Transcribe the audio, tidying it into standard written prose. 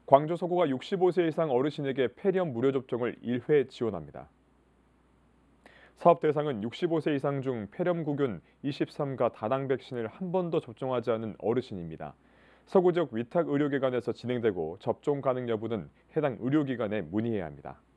광주 서구가 65세 이상 어르신에게 폐렴 무료 접종을 1회 지원합니다. 사업 대상은 65세 이상 중 폐렴구균 23가 다당 백신을 한 번도 접종하지 않은 어르신입니다. 서구 지역 위탁 의료기관에서 진행되고 접종 가능 여부는 해당 의료기관에 문의해야 합니다.